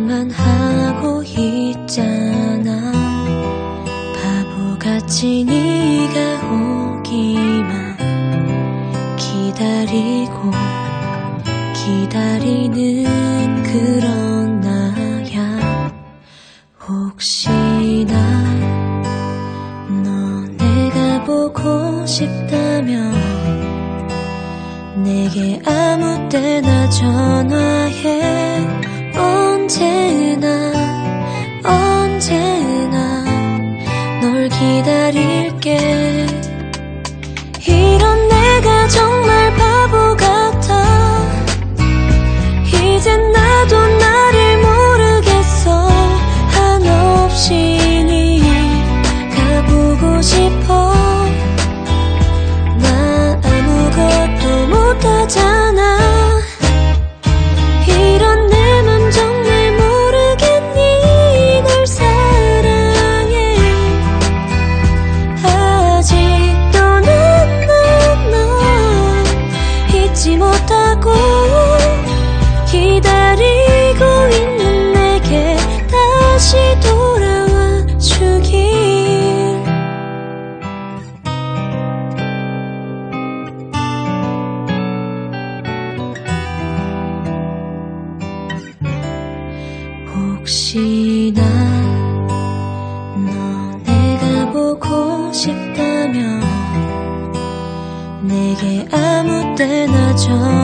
걱정만 하고 있잖아. 바보같이 네가 오기만 기다리고 기다리는 그런 나야. 혹시나 너 내가 보고 싶다면 내게 아무 때나 전화해. 언제나 널 기다릴게. 이런 내가 정말 바보 같아. 이젠 나도 나를 모르겠어. 한없이 네가 보고 싶어. 나 아무것도 못하잖아. 이런 내 맘 정말 모르겠니? 널 사랑해. 아직도 넌 잊지 못하고 기다리고 있는 내게 다시 돌아와 주길. 혹시나 너 내가 보고 싶다면 내게 아무 때나 전화해.